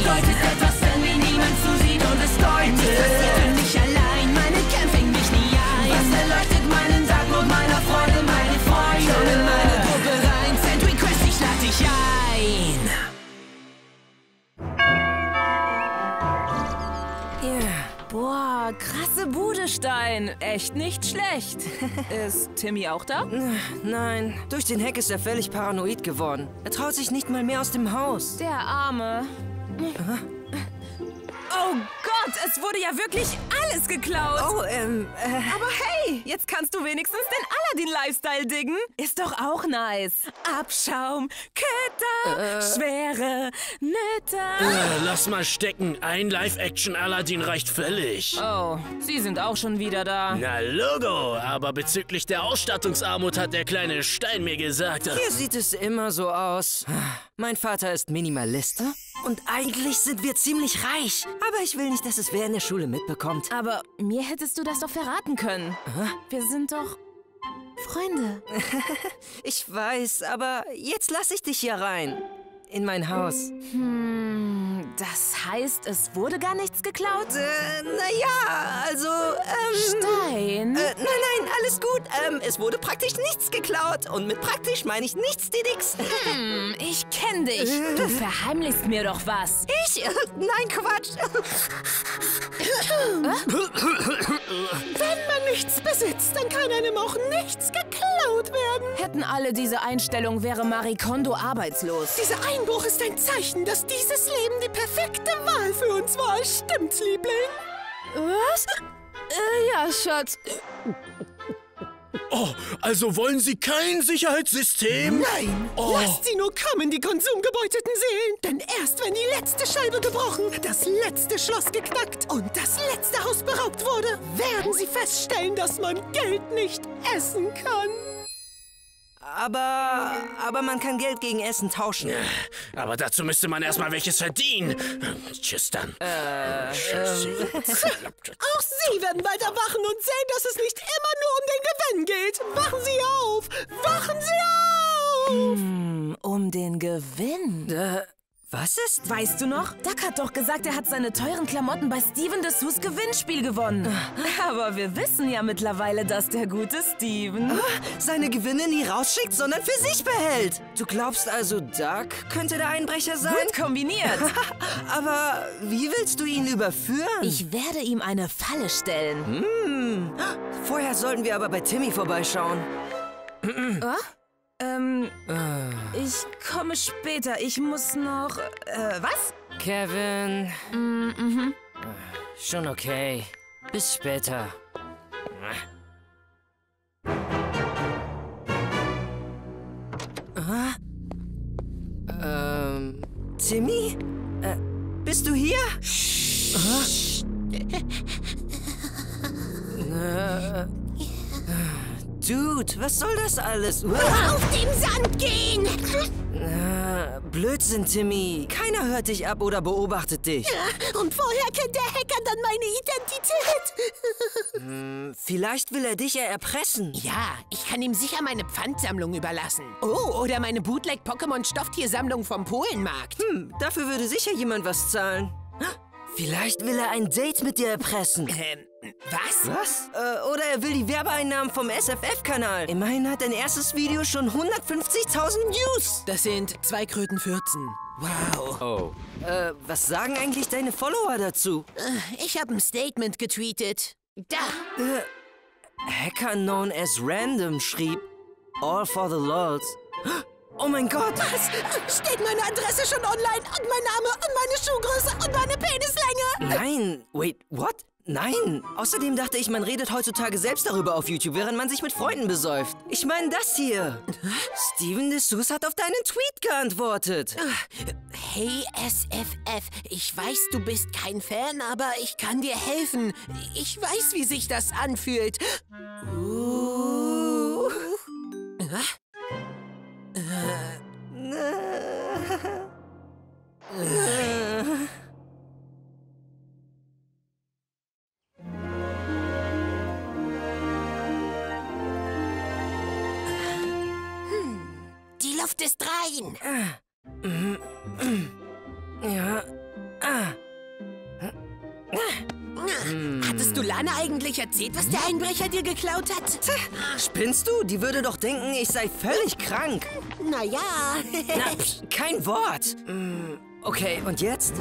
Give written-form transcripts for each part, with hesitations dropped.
bedeutet etwas, wenn mir niemand zusieht und es deutet. Nichts passiert für mich allein, meine Kämpfe fängen mich nie ein. Was erleuchtet meinen Tag mit meiner Freude, meine Freunde? Komm in meine Gruppe rein, Sandwich Quest, ich lade dich ein. Boah, krasse Bude, Stein. Echt nicht schlecht. Ist Timmy auch da? Nein, durch den Hack ist er völlig paranoid geworden. Er traut sich nicht mal mehr aus dem Haus. Der Arme. Oh Gott, es wurde ja wirklich alles geklaut. Oh, Aber hey, jetzt kannst du wenigstens den Aladdin-Lifestyle diggen. Ist doch auch nice. Abschaum, Köder, schwere Nöte. Lass mal stecken. Ein Live-Action-Aladdin reicht völlig. Oh, Sie sind auch schon wieder da. Na, Logo. Aber bezüglich der Ausstattungsarmut hat der kleine Stein mir gesagt. hier sieht es immer so aus. Mein Vater ist Minimalist. Und eigentlich sind wir ziemlich reich. Aber ich will nicht, dass es wer in der Schule mitbekommt. Aber mir hättest du das doch verraten können. Wir sind doch Freunde. Ich weiß, aber jetzt lasse ich dich hier rein. In mein Haus. Das heißt, es wurde gar nichts geklaut? Naja, also, Stein? Nein, alles gut. Es wurde praktisch nichts geklaut. Und mit praktisch meine ich nichts, Didix. Ich kenn dich. Du verheimlichst mir doch was. Ich? Nein, Quatsch. Wenn man nichts besitzt, dann kann einem auch nichts geklaut werden. Hätten alle diese Einstellung, wäre Marie Kondo arbeitslos. Dieser Einbruch ist ein Zeichen, dass dieses Leben die perfekte Wahl für uns war. Stimmt's, Liebling? Was? Ja, Schatz. Oh, also wollen Sie kein Sicherheitssystem? Nein! Oh. Lasst sie nur kommen, die konsumgebeuteten Seelen! Denn erst wenn die letzte Scheibe gebrochen, das letzte Schloss geknackt und das letzte Haus beraubt wurde, werden sie feststellen, dass man Geld nicht essen kann. Aber man kann Geld gegen Essen tauschen. Aber dazu müsste man erstmal welches verdienen. Tschüss dann. Tschüss. Auch Sie werden bald erwachen und sehen, dass es nicht immer nur um den Gewinn geht. Wachen Sie auf! Wachen Sie auf! Um den Gewinn. Was ist? Weißt du noch? Duck hat doch gesagt, er hat seine teuren Klamotten bei Steven Dessous Gewinnspiel gewonnen. Aber wir wissen ja mittlerweile, dass der gute Steven Seine Gewinne nie rausschickt, sondern für sich behält. Du glaubst also, Duck könnte der Einbrecher sein? gut kombiniert. Aber wie willst du ihn überführen? Ich werde ihm eine Falle stellen. Vorher sollten wir aber bei Timmy vorbeischauen. Ich komme später. Ich muss noch... was? Kevin. Schon okay. Bis später. Timmy? Bist du hier? Dude, was soll das alles? Auf den Sand gehen! Blödsinn, Timmy. Keiner hört dich ab oder beobachtet dich. Und woher kennt der Hacker dann meine Identität? Vielleicht will er dich ja erpressen. Ja, ich kann ihm sicher meine Pfandsammlung überlassen. Oh, oder meine Bootleg-Pokémon-Stofftiersammlung vom Polenmarkt. Dafür würde sicher jemand was zahlen. Vielleicht will er ein Date mit dir erpressen. Was? Was? Oder er will die Werbeeinnahmen vom SFF-Kanal. Immerhin hat dein erstes Video schon 150.000 Views. Das sind 2 Krötenfürzen. Wow. Oh. Was sagen eigentlich deine Follower dazu? Ich habe ein Statement getweetet. Da. Hacker known as Random schrieb, all for the lols. Oh mein Gott! Was? Steht meine Adresse schon online? Und mein Name und meine Schuhgröße und meine Penislänge? Nein, wait, what? Nein! Außerdem dachte ich, man redet heutzutage selbst darüber auf YouTube, während man sich mit Freunden besäuft. Ich meine das hier. Steven Dessous hat auf deinen Tweet geantwortet. Hey SFF, ich weiß, du bist kein Fan, aber ich kann dir helfen. Ich weiß, wie sich das anfühlt. Die Luft ist rein. Ja. Lana eigentlich erzählt, was der Einbrecher dir geklaut hat? Spinnst du? Die würde doch denken, ich sei völlig krank. Naja. Na, kein Wort. Okay, und jetzt?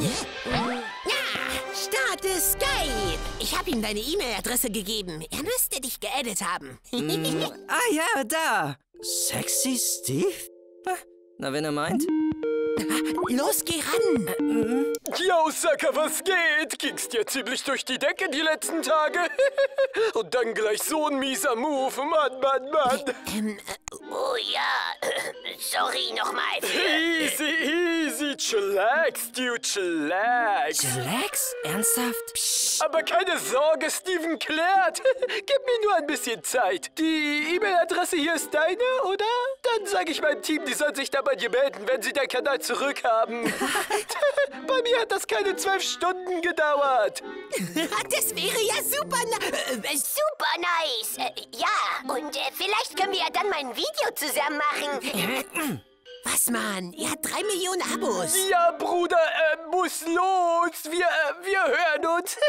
Starte Skype. Ich habe ihm deine E-Mail-Adresse gegeben. Er müsste dich geaddet haben. Ah ja, da. Sexy Steve? Na, wenn er meint. Los, geh ran. Yo, Sucker, was geht? Ging's dir ziemlich durch die Decke die letzten Tage? Und dann gleich so ein mieser Move. Mann. Oh ja, sorry nochmal Easy, chillax, dude, chillax. Chillax? Ernsthaft? Aber keine Sorge, Steven klärt. Gib mir nur ein bisschen Zeit. Die E-Mail-Adresse hier ist deine, oder? Dann sage ich meinem Team, die sollen sich da bei dir melden, wenn sie deinen Kanal zurückhaben. Bei mir hat das keine 12 Stunden gedauert. Das wäre ja super. Super nice. Ja, und vielleicht können wir ja dann mal ein Video zusammen machen. Was, Mann? Er hat 3 Millionen Abos. Ja, Bruder, muss los. Wir hören uns.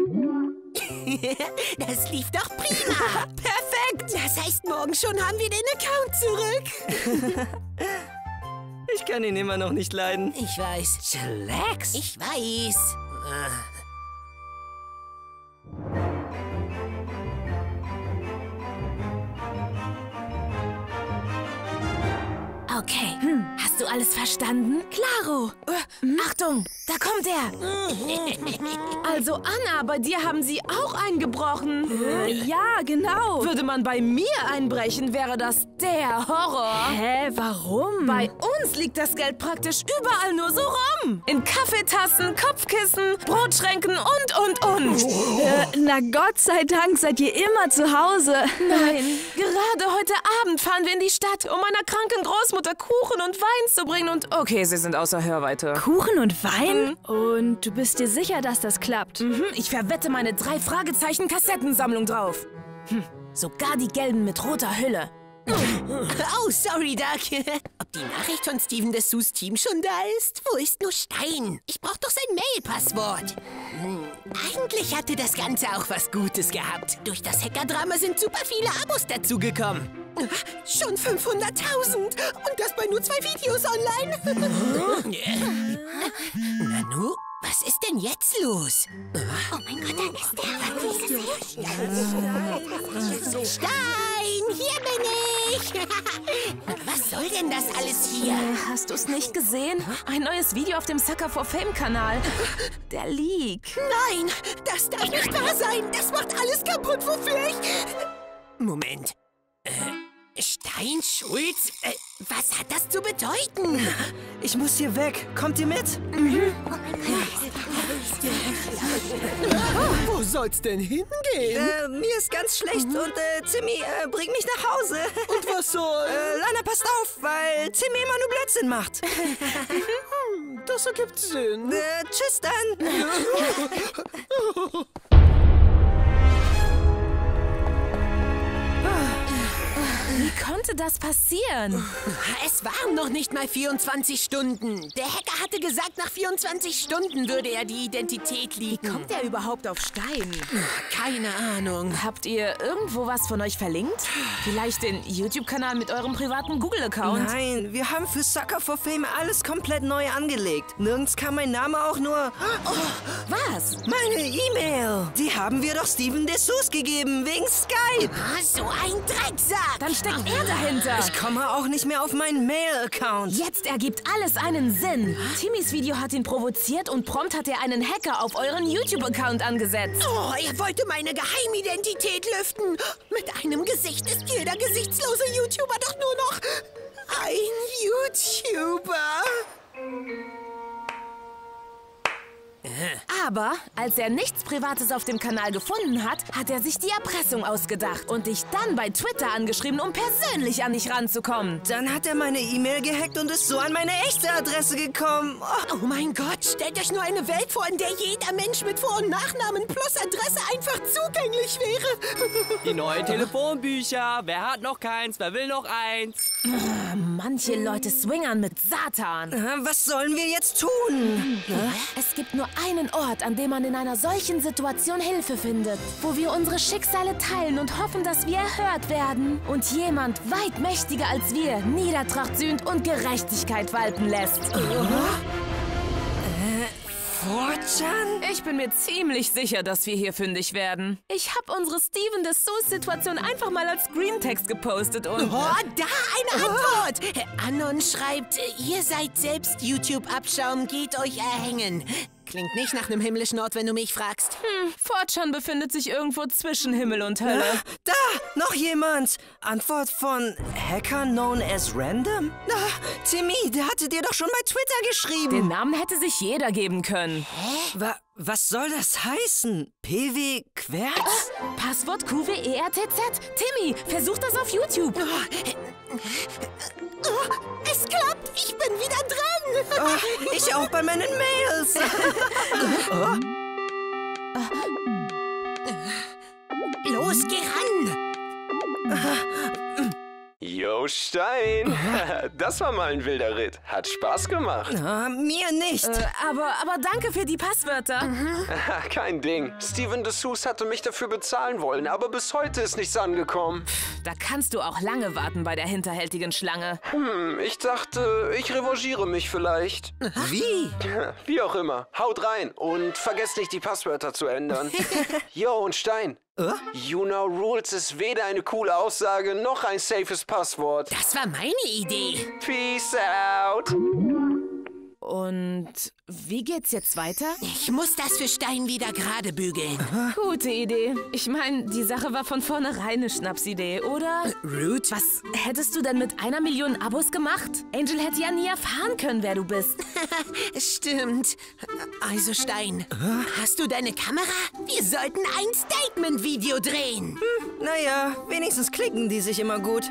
Das lief doch prima. Perfekt. Das heißt, morgen schon haben wir den Account zurück. Ich kann ihn immer noch nicht leiden. Ich weiß. Chillax? Ich weiß. Okay, hast du alles verstanden? Klaro! Achtung, da kommt er! Also Anna, bei dir haben sie auch eingebrochen. Ja, genau. Würde man bei mir einbrechen, wäre das der Horror. Hä, warum? Bei uns liegt das Geld praktisch überall nur so rum. In Kaffeetassen, Kopfkissen, Brotschränken und. Na Gott sei Dank seid ihr immer zu Hause. Nein, gerade heute Abend fahren wir in die Stadt, um meiner kranken Großmutter Kuchen und Wein zu bringen und okay, sie sind außer Hörweite. Kuchen und Wein? Und du bist dir sicher, dass das klappt? Ich verwette meine 3 Fragezeichen-Kassettensammlung drauf. Sogar die gelben mit roter Hülle. Oh, sorry, Doug. Ob die Nachricht von Steven Dessous Team schon da ist? Wo ist nur Stein? Ich brauch doch sein Mail-Passwort. Eigentlich hatte das Ganze auch was Gutes gehabt. Durch das Hackerdrama sind super viele Abos dazugekommen. Schon 500.000. Und das bei nur 2 Videos online. Nanu, was ist denn jetzt los? Oh mein Gott, da ist der. Stein, hier bin ich. Was soll denn das alles hier? Hast du es nicht gesehen? Ein neues Video auf dem Sucker for Fame Kanal. Der Leak. Nein, das darf nicht wahr sein. Das macht alles kaputt, wofür ich... Moment. Stein Schulz? Was hat das zu bedeuten? Ich muss hier weg. Kommt ihr mit? Wo soll's denn hingehen? Mir ist ganz schlecht und Timmy, bring mich nach Hause. Und was soll? Lana, passt auf, weil Timmy immer nur Blödsinn macht. Das ergibt Sinn. Tschüss dann. Wie konnte das passieren? Es waren noch nicht mal 24 Stunden. Der Hacker hatte gesagt, nach 24 Stunden würde er die Identität leaken. Kommt er überhaupt auf Stein? Keine Ahnung. Habt ihr irgendwo was von euch verlinkt? Vielleicht den YouTube-Kanal mit eurem privaten Google-Account? Nein, wir haben für Sucker for Fame alles komplett neu angelegt. Nirgends kam mein Name auch nur... Was? Meine E-Mail. Die haben wir doch Steven Dessous gegeben, wegen Skype. So ein Drecksack. Dann steckt er dahinter. Ich komme auch nicht mehr auf meinen Mail-Account. Jetzt ergibt alles einen Sinn. Timmys Video hat ihn provoziert und prompt hat er einen Hacker auf euren YouTube-Account angesetzt. Oh, er wollte meine Geheimidentität lüften. Mit einem Gesicht ist jeder gesichtslose YouTuber doch nur noch ein YouTuber. Aber als er nichts Privates auf dem Kanal gefunden hat, hat er sich die Erpressung ausgedacht und dich dann bei Twitter angeschrieben, um persönlich an dich ranzukommen. Dann hat er meine E-Mail gehackt und ist so an meine echte Adresse gekommen. Oh mein Gott, stellt euch nur eine Welt vor, in der jeder Mensch mit Vor- und Nachnamen plus Adresse einfach zugänglich wäre. Die neuen Telefonbücher. Wer hat noch keins? Wer will noch eins? Manche Leute swingern mit Satan. Was sollen wir jetzt tun? Es Es gibt nur einen Ort, an dem man in einer solchen Situation Hilfe findet. Wo wir unsere Schicksale teilen und hoffen, dass wir erhört werden. Und jemand weit mächtiger als wir Niedertracht sühnt und Gerechtigkeit walten lässt. 4chan? Ich bin mir ziemlich sicher, dass wir hier fündig werden. Ich habe unsere Steven Dessous-Situation einfach mal als Screentext gepostet und... Oh, da eine Antwort! Anon schreibt, ihr seid selbst YouTube-Abschaum, geht euch erhängen. Klingt nicht nach einem himmlischen Ort, wenn du mich fragst. 4chan befindet sich irgendwo zwischen Himmel und Hölle. Da, noch jemand. Antwort von Hacker known as Random? Na, Timmy, der hatte dir doch schon bei Twitter geschrieben. Den Namen hätte sich jeder geben können. Was soll das heißen? PW Querz? Passwort QWERTZ? Timmy, versuch das auf YouTube. Es klappt, ich bin wieder dran. Ich auch bei meinen Mails. Los, geh ran. Yo, Stein. Das war mal ein wilder Ritt. Hat Spaß gemacht. Mir nicht. Aber danke für die Passwörter. Kein Ding. Steven Dessous hatte mich dafür bezahlen wollen, aber bis heute ist nichts angekommen. Da kannst du auch lange warten bei der hinterhältigen Schlange. Ich dachte, ich revanchiere mich vielleicht. Wie? Wie auch immer. Haut rein und vergesst nicht, die Passwörter zu ändern. Yo, und Stein. You Know Rules ist weder eine coole Aussage noch ein safes Passwort. Das war meine Idee. Peace out. Und wie geht's jetzt weiter? Ich muss das für Stein wieder gerade bügeln. Gute Idee. Ich meine, die Sache war von vornherein eine Schnapsidee, oder? Rude? Was hättest du denn mit 1 Million Abos gemacht? Angel hätte ja nie erfahren können, wer du bist. Stimmt. Also Stein, hast du deine Kamera? Wir sollten ein Statement-Video drehen. Naja, wenigstens klicken die sich immer gut.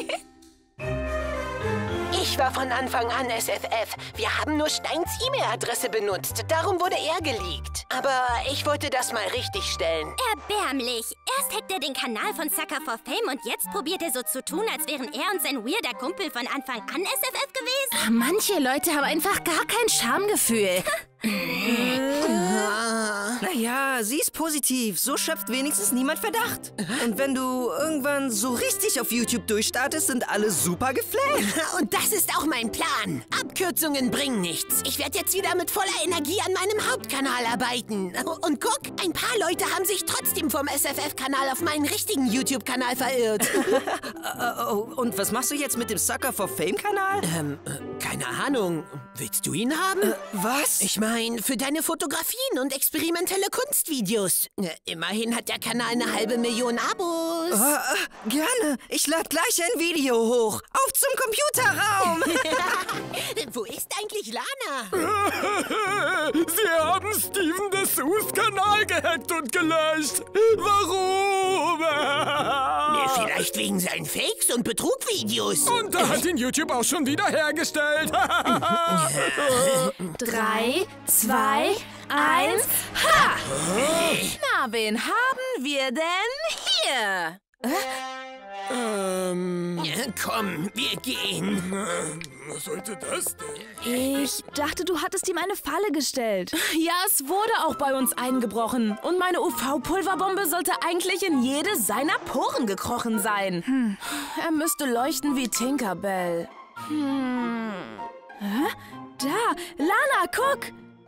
Ich war von Anfang an SFF. Wir haben nur Steins E-Mail-Adresse benutzt. Darum wurde er geleakt. Aber ich wollte das mal richtig stellen. Erbärmlich. Erst hackt er den Kanal von Sucker for Fame und jetzt probiert er so zu tun, als wären er und sein weirder Kumpel von Anfang an SFF gewesen. Manche Leute haben einfach gar kein Schamgefühl. Naja, sie ist positiv. So schöpft wenigstens niemand Verdacht. Und wenn du irgendwann so richtig auf YouTube durchstartest, sind alle super geflasht. Und das ist auch mein Plan. Abkürzungen bringen nichts. Ich werde jetzt wieder mit voller Energie an meinem Hauptkanal arbeiten. Und guck, ein paar Leute haben sich trotzdem vom SFF-Kanal auf meinen richtigen YouTube-Kanal verirrt. Und was machst du jetzt mit dem Sucker for Fame-Kanal? Keine Ahnung. Willst du ihn haben? Was? Ich meine, für deine Fotografien und experimentelle Kunstvideos. Immerhin hat der Kanal 500.000 Abos. Gerne. Ich lade gleich ein Video hoch. Auf zum Computerraum. Wo ist eigentlich Lana? Sie haben Steven Dessous Kanal gehackt und gelöscht. Warum? Vielleicht wegen seinen Fakes und Betrugvideos. Und da hat ihn YouTube auch schon wieder hergestellt. 3, 2, 1, ha! Na, wen haben wir denn hier? Komm, wir gehen. Was sollte das denn? Ich dachte, du hattest ihm eine Falle gestellt. Ja, es wurde auch bei uns eingebrochen. Und meine UV-Pulverbombe sollte eigentlich in jede seiner Poren gekrochen sein. Er müsste leuchten wie Tinkerbell. Da, Lana, guck!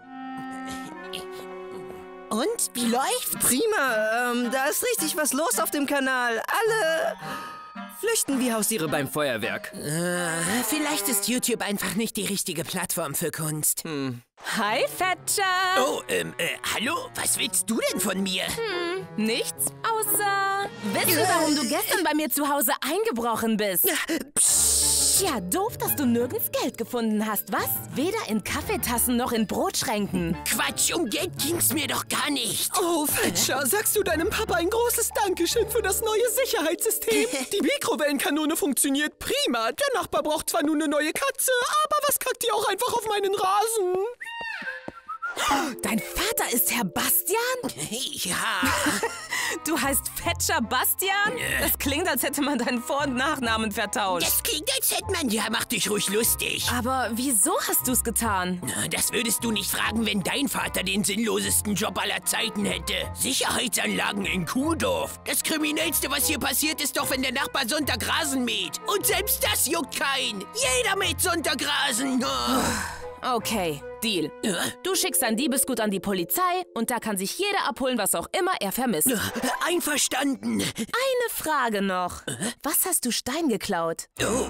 Und, wie läuft's? Prima. Da ist richtig was los auf dem Kanal. Alle flüchten wie Haustiere beim Feuerwerk. Vielleicht ist YouTube einfach nicht die richtige Plattform für Kunst. Hi, Fetscher! Oh, hallo? Was willst du denn von mir? Nichts außer... Wissen, warum du gestern bei mir zu Hause eingebrochen bist? Ja, doof, dass du nirgends Geld gefunden hast, was? Weder in Kaffeetassen noch in Brotschränken. Quatsch, um Geld ging's mir doch gar nicht. Oh, Fetscher, sagst du deinem Papa ein großes Dankeschön für das neue Sicherheitssystem? Die Mikrowellenkanone funktioniert prima. Der Nachbar braucht zwar nur eine neue Katze, aber was kackt die auch einfach auf meinen Rasen? Dein Vater ist Herr Bastian? Ja. Du heißt Fetscher Bastian? Das klingt, als hätte man deinen Vor- und Nachnamen vertauscht. Das klingt, als hätte man... Ja, mach dich ruhig lustig. Aber wieso hast du's getan? Das würdest du nicht fragen, wenn dein Vater den sinnlosesten Job aller Zeiten hätte. Sicherheitsanlagen in Kuhdorf. Das Kriminellste, was hier passiert, ist doch, wenn der Nachbar Sonntag Rasen mäht. Und selbst das juckt keinen. Jeder mäht Sonntag Rasen. Okay, Deal. Du schickst dein Diebesgut an die Polizei und da kann sich jeder abholen, was auch immer er vermisst. Einverstanden. Eine Frage noch. Was hast du Stein geklaut? Oh,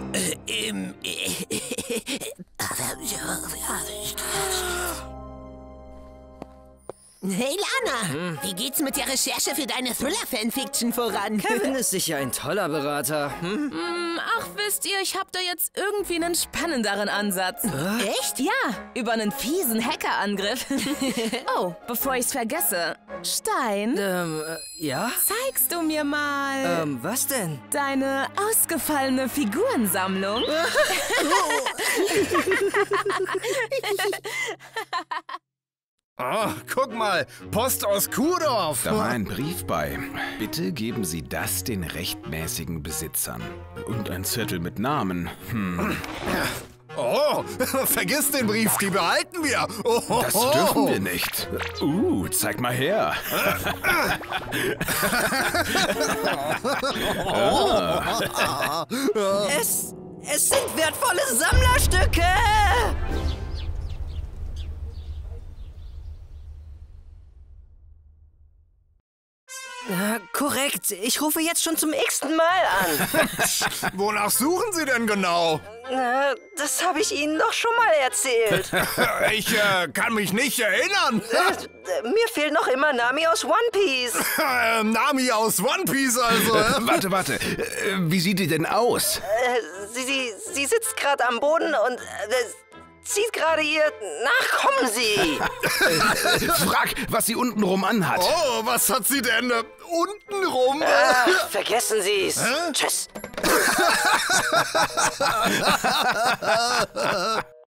Hey Lana, wie geht's mit der Recherche für deine Thriller-Fanfiction voran? Kevin ist sicher ein toller Berater. Ach, wisst ihr, ich hab da jetzt irgendwie einen spannenderen Ansatz. Echt? Ja, über einen fiesen Hackerangriff. Oh, bevor ich's vergesse. Stein, Ja? zeigst du mir mal Was denn? deine ausgefallene Figurensammlung? Oh, guck mal, Post aus Kuhdorf. Da war ein Brief bei. Bitte geben Sie das den rechtmäßigen Besitzern. Und ein Zettel mit Namen. Oh, vergiss den Brief, die behalten wir. Oh, Das dürfen wir nicht. Zeig mal her. Es sind wertvolle Sammlerstücke! Korrekt. Ich rufe jetzt schon zum x-ten Mal an. Wonach suchen Sie denn genau? Das habe ich Ihnen doch schon mal erzählt. Ich kann mich nicht erinnern. Mir fehlt noch immer Nami aus One Piece. Nami aus One Piece also. Warte. Wie sieht die denn aus? Sie sitzt gerade am Boden und zieht gerade ihr... Na, kommen Sie! Frag, was sie untenrum anhat. Oh, was hat sie denn untenrum? Vergessen Sie's. Tschüss.